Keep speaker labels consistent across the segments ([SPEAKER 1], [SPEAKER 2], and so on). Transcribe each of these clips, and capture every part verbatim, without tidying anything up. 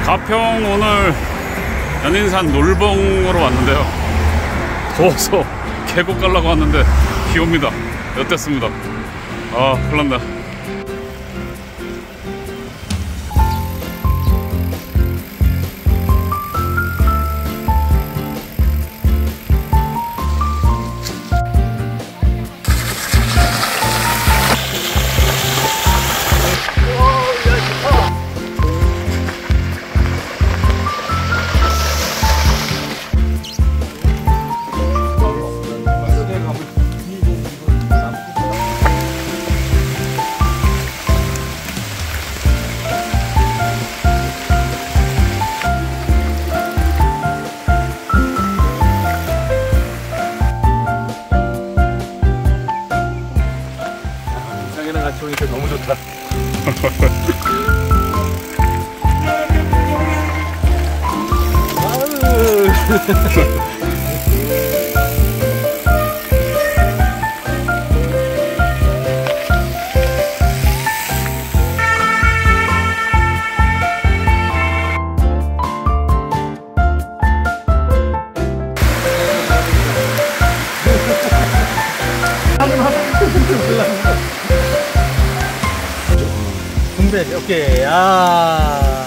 [SPEAKER 1] 가평 오늘 연인산 놀봉으로 왔는데요. 더워서 계곡 가려고 왔는데 비 옵니다. 어땠습니다. 아, 큰일 났네.
[SPEAKER 2] 같이 오니까 너무 좋다. 분배, 오케이. 아.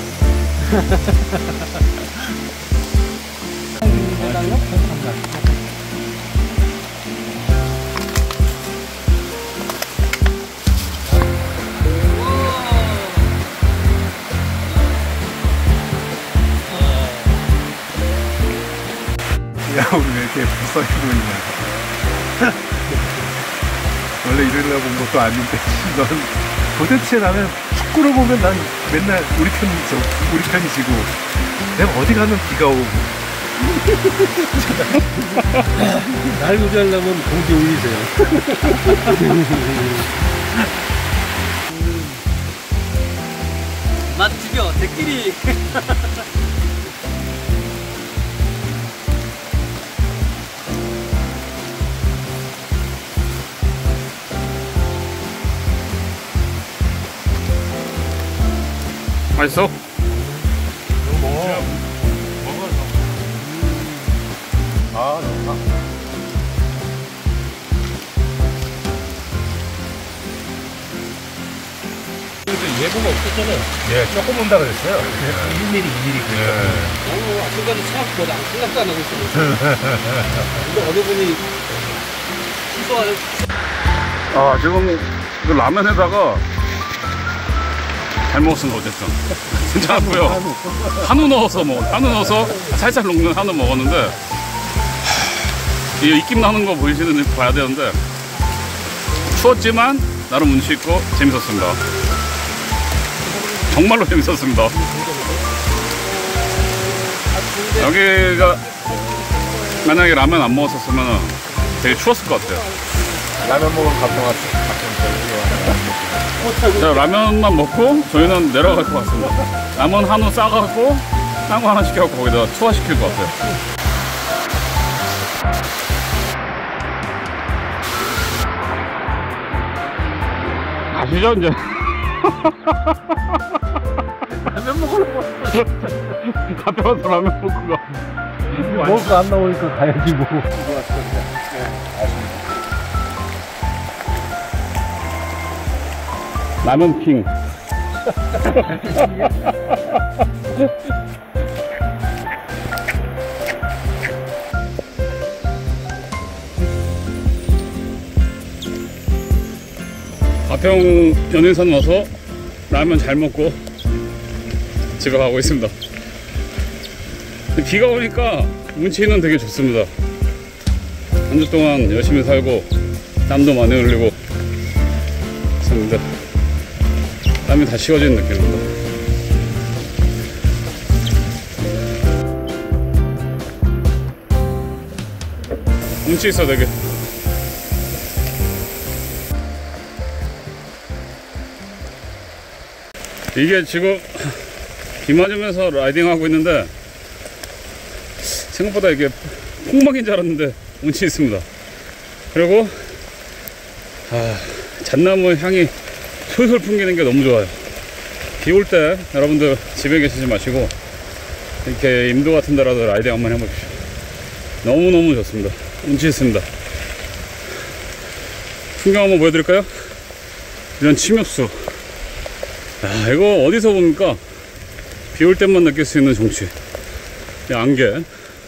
[SPEAKER 3] 야, 우리 왜 이렇게 불쌍해 보이냐. 원래 이러려고 온 것도 아닌데, 넌 도대체 나는 축구를 보면 난 맨날 우리 편이 져, 우리 편이 지고, 내가 어디 가면 비가 오고.
[SPEAKER 2] 날 구제하려면 공기 올리세요.
[SPEAKER 4] 맛 죽여, 대끼리.
[SPEAKER 1] 맛있어?
[SPEAKER 3] 먹어. 먹어. 아, 좋다.
[SPEAKER 2] 예보가 없었잖아요.
[SPEAKER 3] 예, 조금 온다 그랬어요.
[SPEAKER 2] 일 밀리미터, 이 밀리미터.
[SPEAKER 3] 예.
[SPEAKER 4] 오, 아침까지 생각보다 생각도 안 하고 있었는데. 근데 어느 분이 취소하는.
[SPEAKER 1] 아, 지금 그 라면에다가 잘 먹었습니다. 어쨌든 괜찮았고요. 한우 넣어서 먹 한우 넣어서 살짝 녹는 한우 먹었는데, 이 입김 나는 거 보이시는 봐야 되는데, 추웠지만 나름 운치 있고 재밌었습니다. 정말로 재밌었습니다. 여기가 만약에 라면 안 먹었었으면 되게 추웠을 것 같아요.
[SPEAKER 3] 라면 먹으면 가평 왔어.
[SPEAKER 1] 자, 라면만 먹고 저희는 내려갈 것 같습니다. 라면 한우 싸갖고 딴 거 하나 시켜갖고 거기다 투하시킬 것 같아요. 가시죠 이제.
[SPEAKER 2] 라면 먹으러 왔어.
[SPEAKER 1] 가평에서 라면 먹고 가.
[SPEAKER 2] 먹을 거 안 나오니까 가야지 뭐.
[SPEAKER 1] 라면 킹. 가평 연인산 와서 라면 잘 먹고 집에 가고 있습니다. 비가 오니까 운치는 되게 좋습니다. 한 주 동안 열심히 살고 땀도 많이 흘리고 했습니다. 땀이 다 식어지는 느낌입니다. 운치 있어 되게. 이게 지금 비 맞으면서 라이딩 하고 있는데 생각보다 이게 폭막인 줄 알았는데 운치 있습니다. 그리고 아, 잣나무 향이 솔솔 풍기는 게 너무 좋아요. 비 올 때 여러분들 집에 계시지 마시고 이렇게 임도 같은 데라도 라이딩 한번 해보십시오. 너무너무 좋습니다. 운치 있습니다. 풍경 한번 보여드릴까요? 이런 침엽수. 아, 이거 어디서 봅니까? 비 올 때만 느낄 수 있는 정취. 이 안개.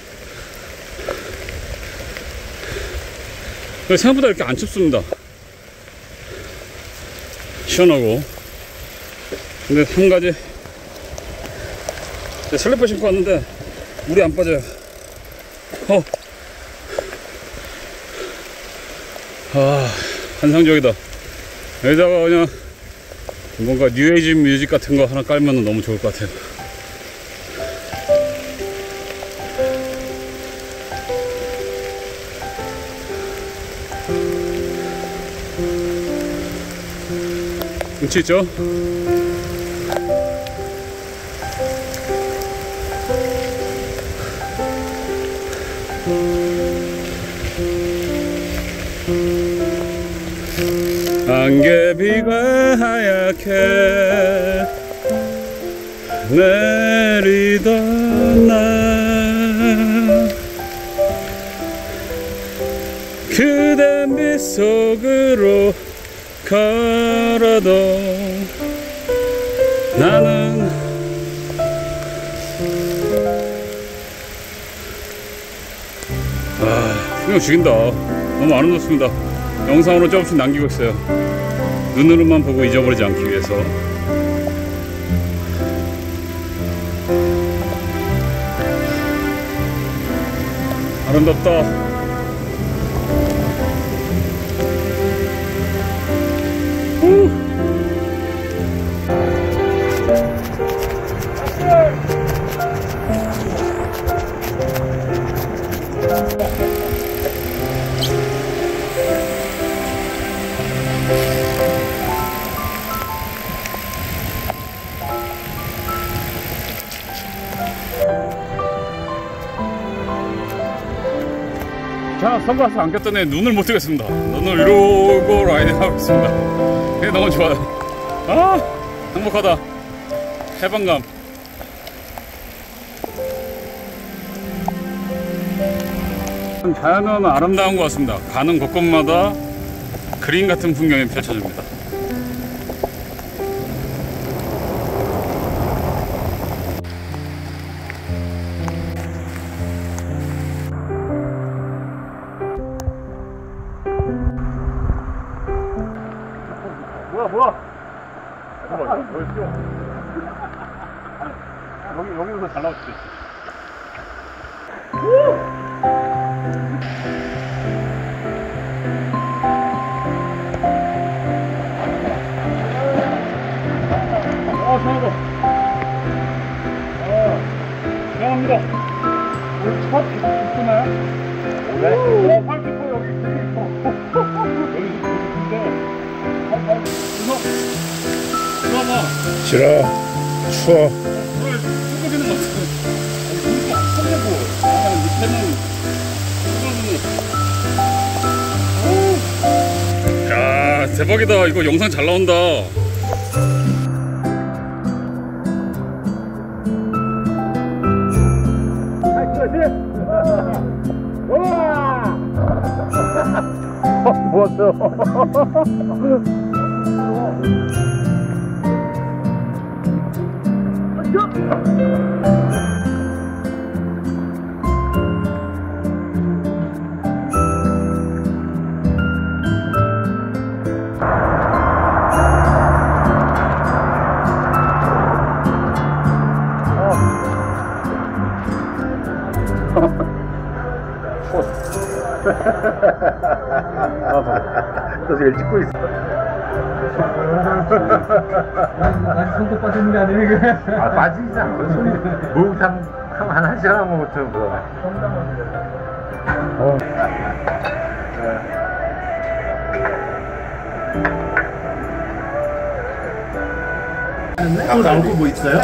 [SPEAKER 1] 생각보다 이렇게 안 춥습니다. 시원하고. 근데 한 가지, 슬리퍼 신고 왔는데 물이 안 빠져요. 어. 아, 환상적이다. 여기다가 그냥 뭔가 뉴에이지 뮤직 같은 거 하나 깔면 너무 좋을 것 같아요. 운치 있죠? 안개비가 하얗게 내리던 날 그대 밑속으로 걸어도 나는 아, 풍경 죽인다. 너무 아름답습니다. 영상으로 조금씩 남기고 있어요. 눈으로만 보고 잊어버리지 않기 위해서. 아름답다. 후. 자, 선글라스 안 꼈더니 눈을 못 뜨겠습니다. 눈을 이러고 라이딩 하고 있습니다. 이게 너무 좋아요. 아, 행복하다. 해방감. 자연은 아름다운 것 같습니다. 가는 곳곳마다 그림 같은 풍경이 펼쳐집니다.
[SPEAKER 3] 뭐야 뭐야 잠깐만 보여줘. 여기 여기서 잘 나왔지. 아, 좋아요. 아, 미안합니다. 우리 차 계속 있구나요? 네. 오, 팔키퍼 여기 되게 있어. 여기 있는데. 이거, 이거 봐.
[SPEAKER 5] 싫어. 추워.
[SPEAKER 3] 그걸 뚜껑이는 것 같아. 이거 손내고, 아, 밑에는, 이거는.
[SPEAKER 1] 야, 대박이다. 이거 영상 잘 나온다.
[SPEAKER 3] 뭐였어? 너 지금 찍고 있어.
[SPEAKER 2] 난 손도 빠지는 게 아니에요, 이게.
[SPEAKER 3] 아, 빠지지 않고 손이 목욕탕 한 한 시간 하면 못하면 그거. 어.
[SPEAKER 2] 또 나올 거 뭐 있어요?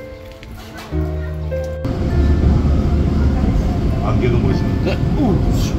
[SPEAKER 5] 안개도 멋있는데?